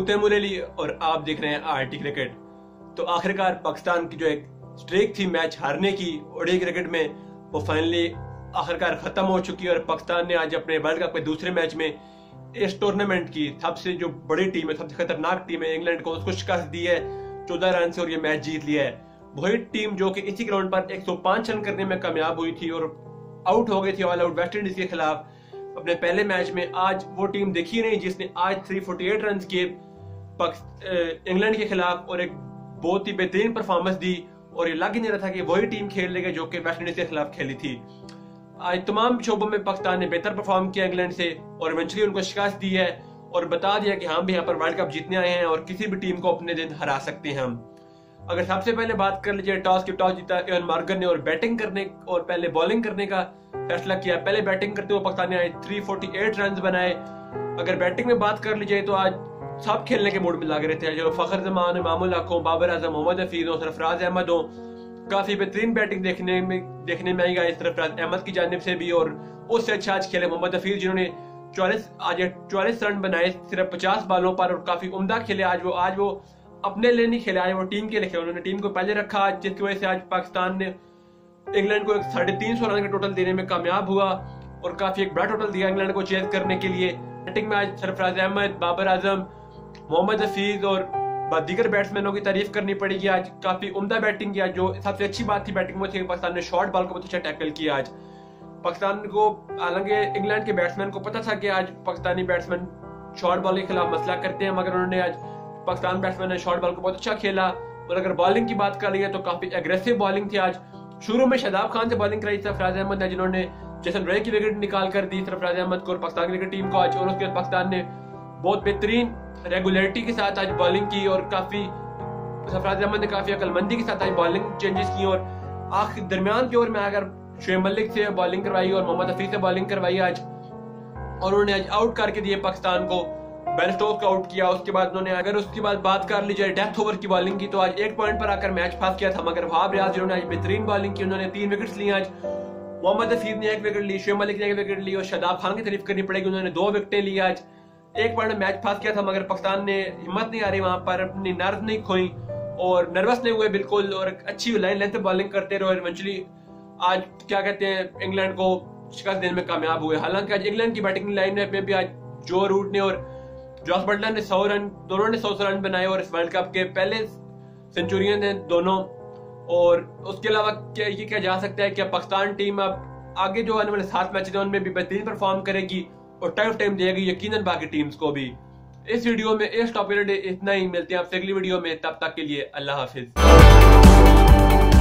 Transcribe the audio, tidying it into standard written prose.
मुरली और आप देख रहे हैं आरटी क्रिकेट। तो आखिरकार पाकिस्तान की जो एक स्ट्रीक थी मैच हारने की ओडीआई क्रिकेट में, वो फाइनली आखिरकार खत्म हो चुकी है और पाकिस्तान ने आज अपने वर्ल्ड कप के दूसरे मैच में इस टूर्नामेंट की सबसे जो बड़ी टीम है, सबसे खतरनाक टीम है इंग्लैंड को, उसको शिकस्त दी है 14 रन से और ये मैच जीत लिया है। वही टीम जो कि इसी ग्राउंड पर 105 रन करने में कामयाब हुई थी और आउट हो गई थी ऑल आउट वेस्ट इंडीज के खिलाफ अपने पहले मैच में। आज वो टीम देखी नहीं जिसने आज 348 रन किए इंग्लैंड के खिलाफ और एक बहुत ही बेहतरीन परफॉर्मेंस दी और ये लग ही नहीं रहा था कि वही टीम खेल लेगी जो कि वेस्ट इंडीज के खिलाफ खेली थी। आज तमाम शोबों में पाकिस्तान ने बेहतर परफॉर्म किया इंग्लैंड से और इवेंचुअली उनको शिकस्त दी है और बता दिया कि हम भी यहाँ पर वर्ल्ड कप जीतने आए हैं और किसी भी टीम को अपने दिन हरा सकते हैं हम। अगर सबसे पहले बात कर लीजिए, टॉस जीता इवन मॉर्गन ने और बैटिंग करने और पहले बॉलिंग करने का फैसला किया। पहले बैटिंग करते हुए पाकिस्तान ने आज 348 रन बनाए। अगर बैटिंग में बात कर लीजिए तो आज सब खेलने के मूड में लग रहे थे, जो फखर जमान, मामूल हो, बाबर आजम, मोहम्मद हफीज हो, सरफराज अहमद हो, काफी बेहतरीन बैटिंग देखने में आई है सरफराज अहमद की जानिब से भी। और उससे अच्छा आज खेले मोहम्मद हफीज जिन्होंने 44 रन बनाए सिर्फ 50 बालों पर और काफी उम्दा खेले। आज वो अपने लिए नहीं खेले, आज वो टीम के लिए खेले। उन्होंने टीम को पहले रखा आज, जिसकी वजह से आज पाकिस्तान ने इंग्लैंड को 350 रन का टोटल देने में कामयाब हुआ और काफी एक बड़ा टोटल दिया इंग्लैंड को चेज करने के लिए। बैटिंग में आज सरफराज अहमद, बाबर आजम, मोहम्मद हफीज और दीगर बैट्समैनों की तारीफ करनी पड़ेगी। आज काफी उम्दा बैटिंग किया। जो सबसे अच्छी बात थी बैटिंग में थी पाकिस्तान ने शॉर्ट बॉल को बहुत अच्छा टैकल किया आज। पाकिस्तान को, हालांकि इंग्लैंड के बैट्समैन को पता था कि आज पाकिस्तानी बैट्समैन शॉर्ट बॉल के खिलाफ मसला करते हैं, मगर उन्होंने आज पाकिस्तान बैट्समैन ने शॉर्ट बॉल को बहुत अच्छा खेला। और अगर बॉलिंग की बात कर ली तो काफी एग्रेसिव बॉलिंग थी आज। शुरू में शदाब खान से बॉलिंग कराई सरफराज अहमद ने, जिन्होंने जैसन रे की विकेट निकाल कर दी सरफराज अहमद को और पाकिस्तान क्रिकेट टीम को आज। और उसके बाद पाकिस्तान ने बहुत बेहतरीन रेगुलरिटी के साथ आज बॉलिंग की और काफी सरफराज अहमद ने काफी अकलमंदी के साथ आज बॉलिंग चेंजेस की और आखिर दरमियान की ओर में अगर शुएब मलिक से बॉलिंग करवाई और मोहम्मद हफीज से बॉलिंग करवाई आज और उन्होंने आज आउट करके दिए पाकिस्तान को, बेन स्टोक्स को आउट किया। उसके बाद उन्होंने, अगर उसके बाद बात कर ली जाए डेथ ओवर की बॉलिंग की, तो आज 1 पॉइंट पर आकर मैच पास किया था, मगर वहाब रियाज जिन्होंने आज बेहतरीन बॉलिंग की, उन्होंने 3 विकेट्स ली आज। मोहम्मद हफीज ने 1 विकेट ली, शुएब मलिक ने 1 विकेट ली और शदाब खान की तारीफ करनी पड़ेगी, उन्होंने 2 विकेटें ली आज। 1 पॉइंट में मैच पास किया था, मगर पाकिस्तान ने हिम्मत नहीं आ रही वहां पर, अपनी नर्व नहीं खोई और नर्वस नहीं हुए बिल्कुल और अच्छी लाइन लेंथ बॉलिंग करते रहे। इवेंचुअली आज क्या कहते हैं इंग्लैंड को शिकस्त देने में कामयाब हुए। हालांकि आज इंग्लैंड की बैटिंग लाइन में भी आज जो रूट ने और जॉस बटलर ने 100 रन, दोनों ने 100 रन बनाए और इस वर्ल्ड कप के पहले सेंचुरियन है दोनों। और उसके अलावा क्या ये कहा जा सकता है कि पाकिस्तान टीम अब आगे जो आने वाले 7 मैच है उनमें भी बेहतरीन परफॉर्म करेगी और टफ टाइम देगी यकीनन बाकी टीम्स को भी। इस वीडियो में इस टॉपिक इतना ही, मिलते हैं आपसे अगली वीडियो में, तब तक के लिए अल्लाह हाफिज।